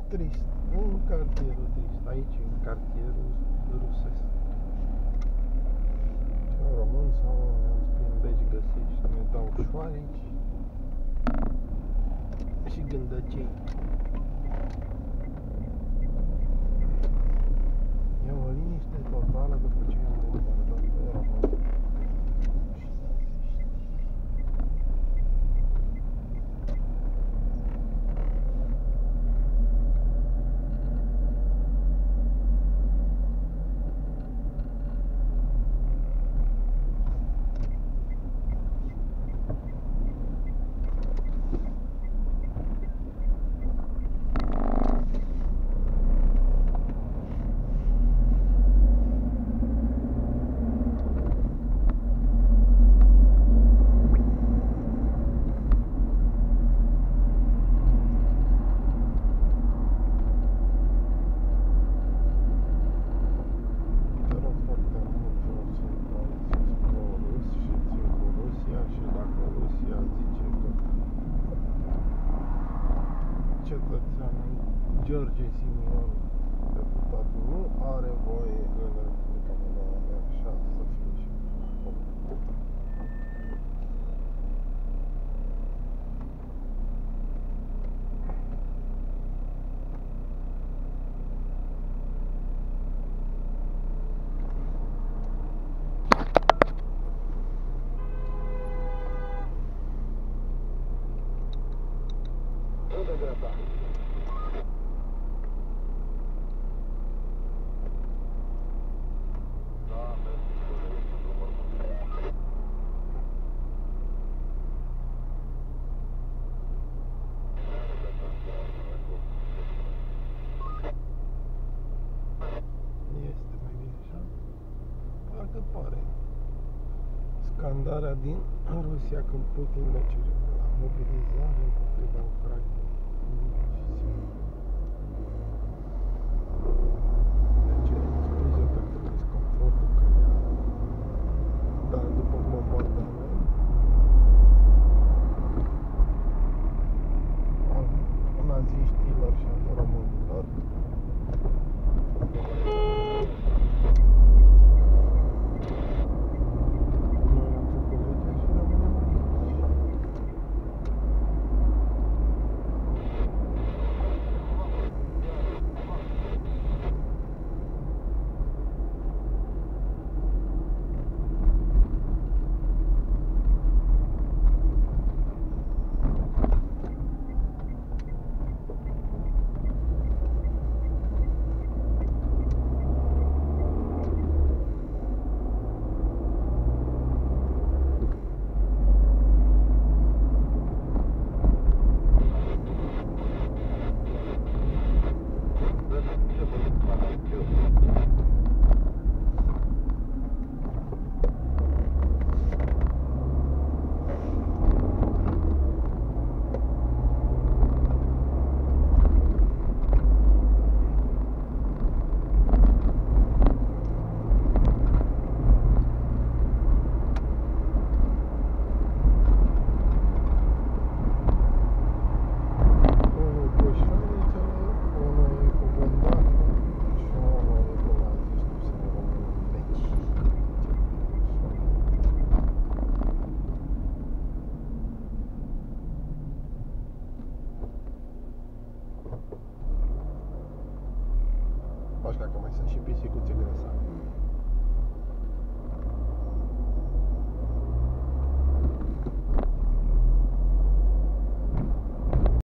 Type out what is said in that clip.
trist, în cartierul trist, aici în cartierul rusesc. Român sau neamț prin Beci găsești, ne dau șoareci și gândăcei. E o liniște totală după ce am bombardat pe român. Cetățeanul George Simion, deputatul, nu are voie în Republica Moldova, așa să fie și pare. Scandarea din Rusia când Putin le cere la mobilizare împotriva Ucrainei. De ce scuze pentru disconfortul creat, dar după bombardament al naziștilor și al românilor, așa că mai sunt și pisicuțe grăsare.